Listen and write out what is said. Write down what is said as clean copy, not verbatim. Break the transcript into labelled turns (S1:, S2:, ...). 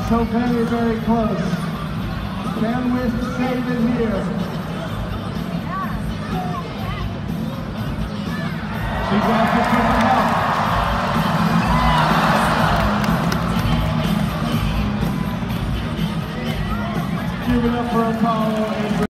S1: So very, very close. Can Wisp save it here? She's off the triple help. Give it up for Apollo and